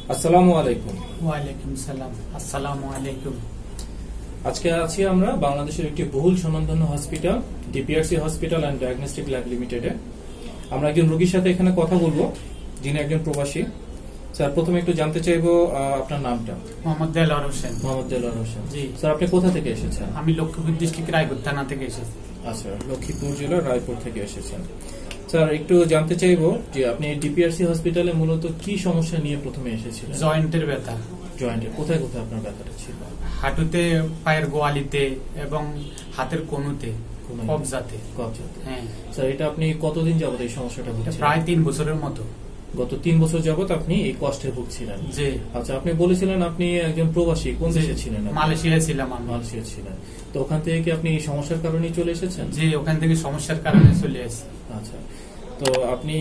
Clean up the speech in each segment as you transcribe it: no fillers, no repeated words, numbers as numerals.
আসসালামু আলাইকুম। ওয়ালাইকুম সালাম। আসসালামু আলাইকুম। আজকে আছি আমরা বাংলাদেশের একটি বহুল স্বনামধন্য hospital DPRC hospital and diagnostic lab লিমিটেডে। আমরা একজন রোগীর সাথে এখানে কথা বলবো যিনি একজন প্রবাসী। স্যার, প্রথমে একটু জানতে চাইবো আপনার নামটা। মোহাম্মদ দেলোয়ার হোসেন। মোহাম্মদ দেলোয়ার হোসেন। জি স্যার, আপনি কোথা থেকে এসেছেন? আমি লক্ষ্মীপুর ডিস্ট্রিক্ট রায়পুর থানা থেকে এসেছি। আচ্ছা, লক্ষ্মীপুর জেলার রায়পুর থেকে এসেছেন। স্যার, একটু জানতে চাইবো যে আপনি ডিপিআরসি হসপিটালে মূলত কি সমস্যা নিয়ে প্রথমে এসেছিলেন? জয়েন্টের ব্যথা। জয়েন্টের কোথায় কোথায় আপনার ব্যথাটা ছিল? হাঁটুতে, পায়ের গোয়ালিতে এবং হাতের কনুতে, কবজাতে। হ্যাঁ স্যার, এটা আপনি কতদিন যাবত এই সমস্যাটা ভুগছেন? প্রায় 3 বছরের মতো। গত 3 বছর যাবত আপনি এই কষ্টে ভুগছিলেন? জি। আচ্ছা, আপনি বলেছিলেন আপনি একজন প্রবাসী, কোন দেশে ছিলেন? মালয়েশিয়ায় ছিলাম আমি। মালয়েশিয়া ছিলেন। তো ওখান থেকে কি আপনি এই সমস্যার কারণে চলে এসেছেন? জি, ওখান থেকে সমস্যার কারণে চলে এসেছি। আচ্ছা, তো আপনি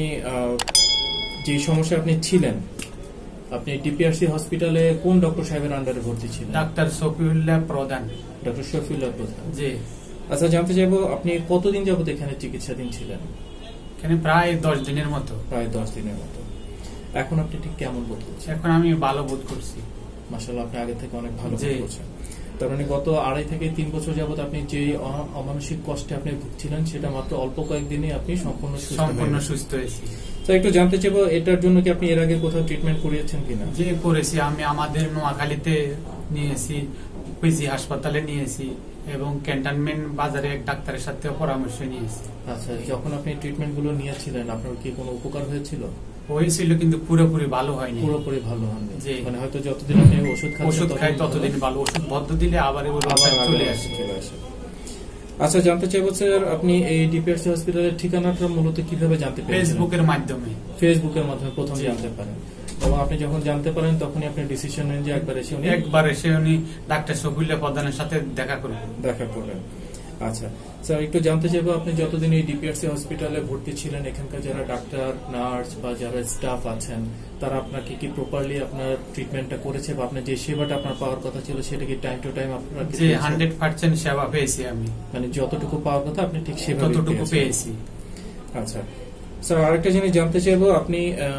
যে সমস্যা আপনি ছিলেন, আপনি ডিপিআরসি হসপিটালে কোন ডক্টর সাহেবের আন্ডারে ভর্তি ছিলেন? ডাক্তার শফিউল্লাহ প্রধান। ডক্টর শফিউল্লাহ প্রধান। জি। আচ্ছা, জানতে চাইবো আপনি কতদিন যাবত এখানে চিকিৎসাধীন ছিলেন? এখানে প্রায় 10 দিনের মতো। প্রায় 10 দিনের মতো। এখন আপনি ঠিক কেমন বোধ করছেন? এখন আমি ভালো বোধ করছি। মাশাআল্লাহ, আপনি আগে থেকে অনেক ভালো বোধ করছেন। তার মানে গত 2.5 থেকে 3 বছর যাবত আপনি যে অমানসিক কষ্টে আপনি ভুগছিলেন সেটা মাত্র অল্প কয়েকদিনে আপনি সম্পূর্ণ সুস্থ হয়েছি। তো একটু জানতে চাইবো, এটার জন্য কি আপনি এর আগে কোথাও ট্রিটমেন্ট করিয়েছেন কিনা? যে করেছি, আমি আমাদের নোয়াখালীতে নিয়েছি, পিজি হাসপাতালে নিয়েছি এবং ক্যান্টনমেন্ট বাজারে এক ডাক্তারের সাথে পরামর্শ নিয়েছি। আচ্ছা, যখন আপনি ট্রিটমেন্ট গুলো নিয়েছিলেন আপনার কি কোনো উপকার হয়েছিল? হয়েছিল, কিন্তু পুরোপুরি ভালো হয়নি। পুরোপুরি ভালো হয়নি, মানে হয়তো যতদিন আপনি ওষুধ খাই ততদিন ভালো। ওষুধ বদ্ধ দিলে আবার চলে আসে। আচ্ছা, জানতে চাইবো স্যার, আপনি এই ডিপিআরসি হসপিটালের ঠিকানাটা মূলত কিভাবে জানতে পেরেছেন? ফেসবুকের মাধ্যমে। ফেসবুকের মাধ্যমে প্রথম জানতে পারেন, এবং আপনি যখন জানতে পারেন তখনই আপনি ডিসিশন নেন যে একবার এসে উনি ডাক্তার শফিউল্লাহ প্রধানের সাথে দেখা করবেন। আচ্ছা স্যার, একটু জানতে চাইবো, আপনি যতদিন এই ডিপিআরসি হসপিটালে ভর্তি ছিলেন এখানকার যারা ডাক্তার, নার্স বা যারা স্টাফ আছেন তারা আপনাকে কি প্রপারলি আপনার ট্রিটমেন্টটা করেছে, বা আপনার যে সেবাটা আপনার পাওয়ার কথা ছিল সেটা কি টাইম টু টাইম আপনারা? জি, 100% সেবা পেয়েছি আমি। মানে যতটুকু পাওয়ার কথা আপনি ঠিক সেভাবে পেয়েছি। আচ্ছা স্যার, আরেকটা জিনিস জানতে চাইবো, আপনি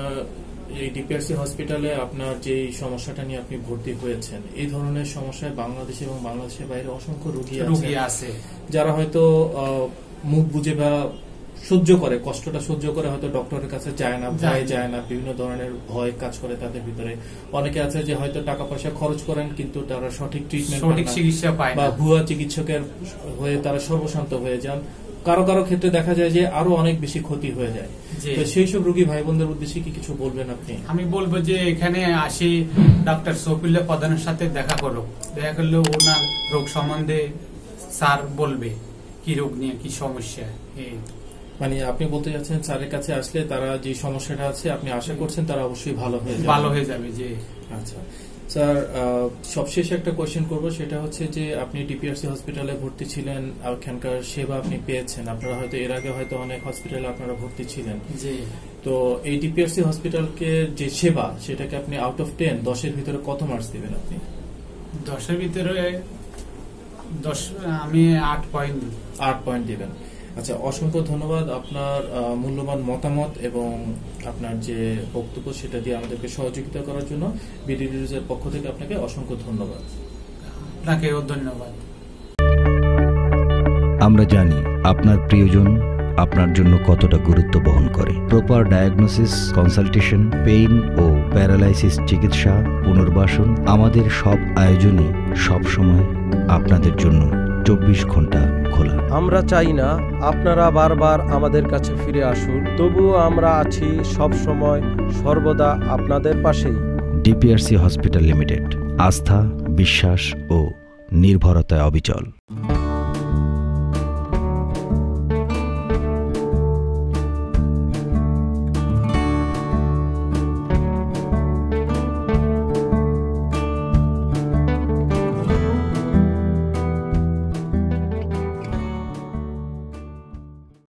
এই ডিপিআরসি হসপিটালে আপনার যে সমস্যাটা নিয়ে আপনি ভর্তি হয়েছেন, এই ধরনের সমস্যায় বাংলাদেশ এবং বাংলাদেশের বাইরে অসংখ্য রোগী আছে যারা হয়তো মুখ বুঝে বা সহ্য করে, কষ্টটা সহ্য করে হয়তো ডক্টরের কাছে যায় না, ভয় যায় না, বিভিন্ন ধরনের ভয় কাজ করে তাদের ভিতরে। অনেকে আছে যে হয়তো টাকা পয়সা খরচ করেন কিন্তু তারা সঠিক ট্রিটমেন্ট, সঠিক চিকিৎসা পায় না, বা ভুয়া চিকিৎসকের হয়ে তারা সর্বশান্ত হয়ে যান। কারো কারো ক্ষেত্রে দেখা যায় যে আরো অনেক বেশি ক্ষতি হয়ে যায়। সেই সব রোগী ভাই বোনদের উদ্দেশ্যে কি কিছু বলবেন আপনি? আমি বলবো যে এখানে আসি, ডাক্তার শফিউল্লাহ প্রধানের সাথে দেখা করো। দেখা করলে ওনার রোগ সম্বন্ধে স্যার বলবে কি রোগ নিয়ে কি সমস্যা। মানে আপনি বলতে যাচ্ছেন স্যারের কাছে আসলে তারা যে সমস্যাটা আছে আপনি আশা করছেন তারা অবশ্যই ভালো হয়ে যাবে। জি। আচ্ছা স্যার, সবশেষে একটা কোয়েশ্চেন করবো, সেটা হচ্ছে যে আপনি ডিপিআরসি হসপিটালে ভর্তি ছিলেন, ওখানকার সেবা আপনি পেয়েছেন। আপনারা হয়তো এর আগে হয়তো অনেক হসপিটালে আপনারা ভর্তি ছিলেন। জি। তো এই ডিপিআরসি হসপিটালকে যে সেবা, সেটাকে আপনি আউট অফ 10 10-এর ভিতরে কত মার্কস দিবেন আপনি? 10-এর ভিতরে 10, আমি 8 পয়েন্ট দিবেন। আচ্ছা, অসংখ্য ধন্যবাদ আপনার মূল্যবান মতামত এবং আপনার যে বক্তব্য সেটা দিয়ে আমাদেরকে সহযোগিতা করার জন্য বিডি নিউজের পক্ষ থেকে আপনাকে অসংখ্য ধন্যবাদ। আপনাকেও ধন্যবাদ। আমরা জানি আপনার প্রিয়জন আপনার জন্য কতটা গুরুত্ব বহন করে। প্রপার ডায়াগনোসিস, কনসালটেশন, পেইন ও প্যারালাইসিস চিকিৎসা, পুনর্বাসন, আমাদের সব আয়োজনই সবসময় আপনাদের জন্য 24 ঘন্টা খোলা। আমরা চাই না আপনারা বারবার আমাদের কাছে ফিরে আসুন, তবুও আমরা আছি সব সময় সর্বদা আপনাদের পাশেই। ডিপিআরসি হসপিটাল লিমিটেড, আস্থা, বিশ্বাস ও নির্ভরতায় অবিচল।